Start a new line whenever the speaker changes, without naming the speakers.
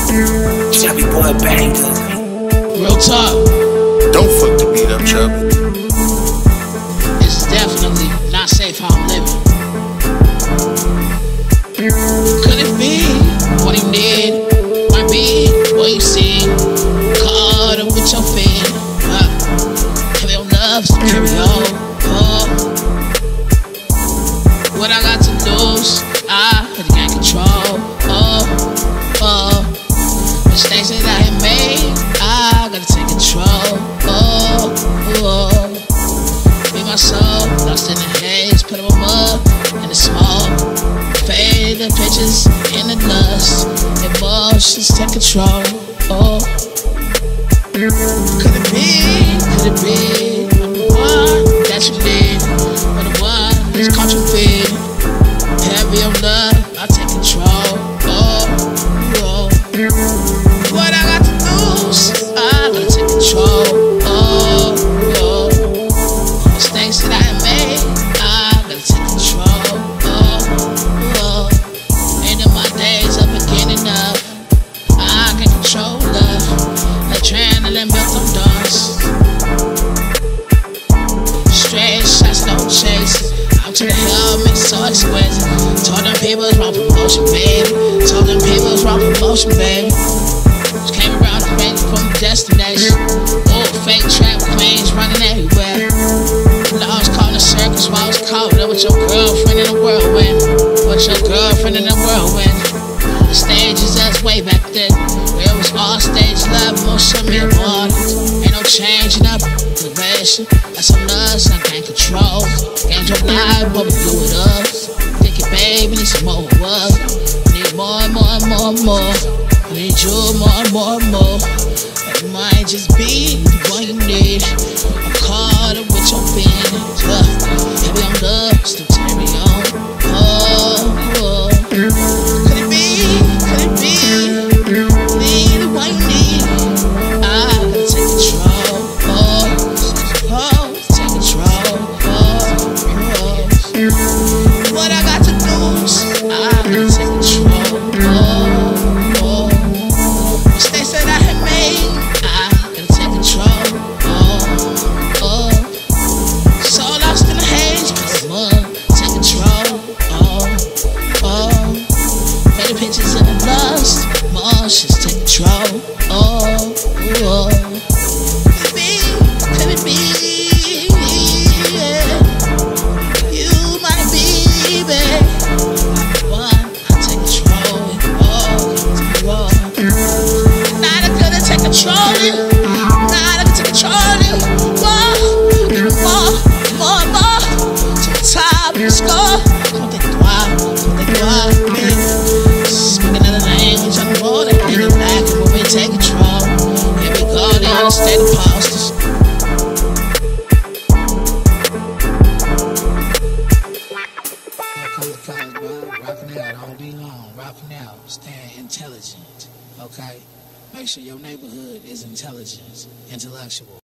Chubby boy banger.
Real talk.
Don't fuck the beat up, Chubby.
It's definitely not safe how I'm living. Could it be what he did? Might be what you see. Caught up with your feet. Heavy on love, so carry on. What I got to lose, I can't control. Mistakes that I have made, I gotta take control. Be my soul, lost in the haze, put them up in the smoke. Fade the pictures in the dust, emotions take control. Could it be, I'm the one that you need, or the one that's caught you feet. Heavy on love, I take control. What I got to lose, I gotta take control. Mistakes that I have made, I gotta take control. Ending my days up, beginning up, I can control love. Adrenaline built on dust. Straight shots, no chase. Out to the hell, make it so exquisite. Told them people it's wrong promotion, baby. Told them people it's wrong promotion, baby. Just came around the range from the destination. Old fake trap queens running everywhere. I was caught in a circus while I was caught up with your girlfriend in the whirlwind. With your girlfriend in the whirlwind. The stage is us way back then. It was all stage love, emotion, me and water. Ain't no changing up direction. That's on us, I can't control. Can't your life, but we do it up. Think it, baby, need some more of us. Need more and more and more and more. I need you more and more and more. It might just be the one you need. I'm caught up with your feelings. Heavy on love, still carry on. Could it be? Could it be? Need the one you need. I gotta take control. Take control. What I got to lose, I gotta take control. Mistakes that I have made, I gotta take control. So lost in the haze, cause I'm take control. Faded pictures in the lust, emotions take control. Could it be? Yeah. You might be, babe. One, I take control. Not a good at take control. Not a good to control you. More. To the top, let's go. Compton.By, speaking another language on the road, they bring it back and when we take control. Here we go, they understand the posters. Rockin' out all day long, rockin' out, staying intelligent, okay? Make sure your neighborhood is intelligent, intellectual.